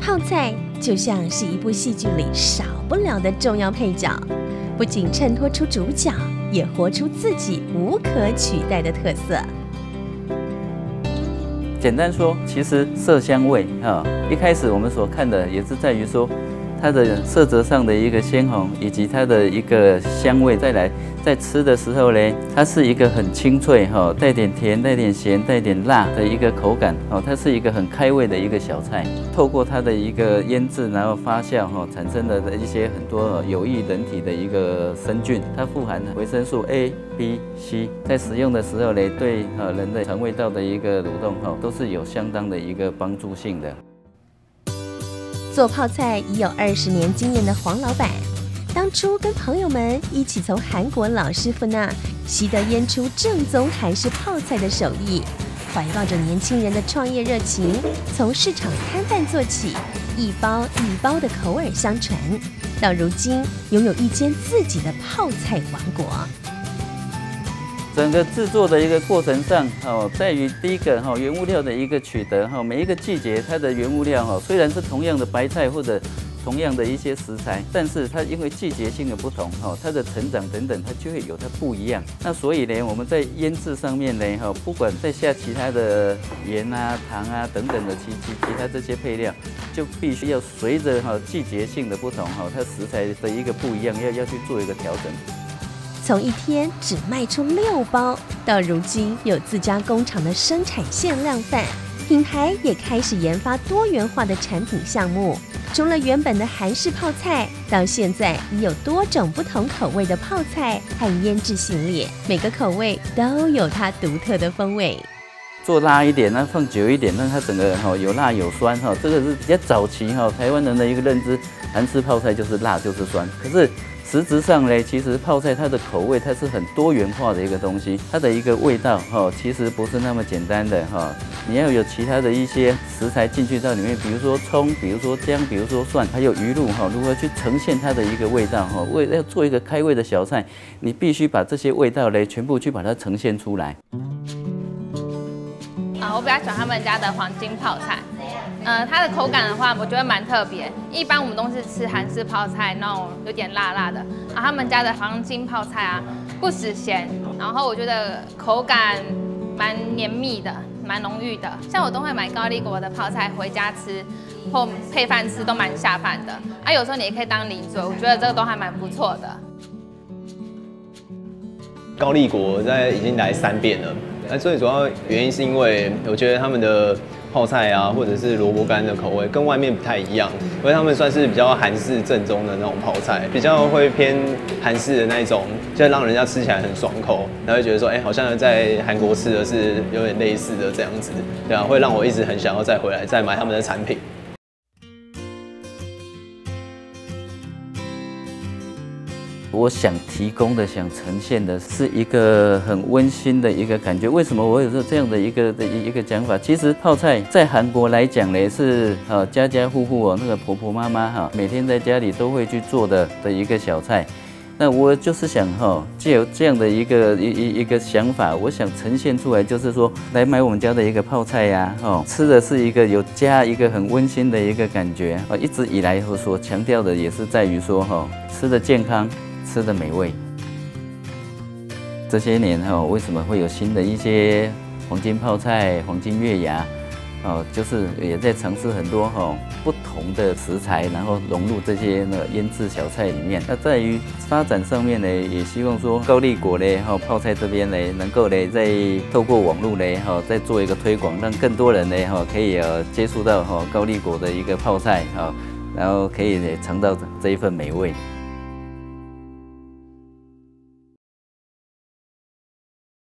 泡菜就像是一部戏剧里少不了的重要配角，不仅衬托出主角，也活出自己无可取代的特色。 简单说，其实色香味一开始我们所看的也是在于说它的色泽上的一个鲜红，以及它的一个香味。再来，在吃的时候呢，它是一个很清脆带点甜、带点咸、带点辣的一个口感它是一个很开胃的一个小菜。透过它的一个腌制，然后发酵产生的一些很多有益人体的一个生菌，它富含维生素 A、B、C， 在使用的时候呢，对人的肠胃道的一个蠕动都是有相当的一个帮助性的。 做泡菜已有20年经验的黄老板，当初跟朋友们一起从韩国老师傅那习得腌出正宗韩式泡菜的手艺，怀抱着年轻人的创业热情，从市场摊贩做起，一包一包的口耳相传，到如今拥有一间自己的泡菜王国。 整个制作的一个过程上，在于第一个原物料的一个取得，每一个季节它的原物料虽然是同样的白菜或者同样的一些食材，但是它因为季节性的不同，它的成长等等，它就会有它不一样。那所以呢，我们在腌制上面呢，不管再下其他的盐啊、糖啊等等的其他这些配料，就必须要随着季节性的不同，它食材的一个不一样，要去做一个调整。 从一天只卖出6包，到如今有自家工厂的生产限量贩，品牌也开始研发多元化的产品项目。除了原本的韩式泡菜，到现在已有多种不同口味的泡菜和腌制系列，每个口味都有它独特的风味。 做辣一点，那放久一点，让它整个有辣有酸这个是比较早期台湾人的一个认知，韩式泡菜就是辣就是酸。可是实质上呢，其实泡菜它的口味它是很多元化的一个东西，它的一个味道其实不是那么简单的你要有其他的一些食材进去到里面，比如说葱，比如说姜，比如说蒜，还有鱼露如何去呈现它的一个味道为了要做一个开胃的小菜，你必须把这些味道呢全部去把它呈现出来。 我比较喜欢他们家的黄金泡菜，它的口感的话，我觉得蛮特别。一般我们都是吃韩式泡菜那种有点辣辣的，他们家的黄金泡菜啊，不死咸，然后我觉得口感蛮绵密的，蛮浓郁的。像我都会买高丽国的泡菜回家吃，或配饭吃都蛮下饭的。有时候你也可以当零嘴，我觉得这个都还蛮不错的。 高丽国已经来3遍了。最主要原因是因为我觉得他们的泡菜啊，或者是萝卜干的口味跟外面不太一样，因为他们算是比较韩式正宗的那种泡菜，比较会偏韩式的那一种，就让人家吃起来很爽口，然后会觉得说，好像在韩国吃的是有点类似的这样子，对啊，会让我一直很想要再回来再买他们的产品。 我想提供的、想呈现的是一个很温馨的一个感觉。为什么我有这样的一个讲法？其实泡菜在韩国来讲呢，是家家户户那个婆婆妈妈每天在家里都会去做的一个小菜。那我就是想藉由这样的一个想法，我想呈现出来，就是说来买我们家的一个泡菜呀，吃的是一个有加一个很温馨的一个感觉。一直以来我所强调的也是在于说吃的健康。吃的美味。这些年为什么会有新的一些黄金泡菜、黄金月牙？就是也在尝试很多不同的食材，然后融入这些腌制小菜里面。那在于发展上面呢，也希望说高丽国呢泡菜这边呢，能够呢再透过网络呢再做一个推广，让更多人呢可以接触到高丽国的一个泡菜然后可以尝到这一份美味。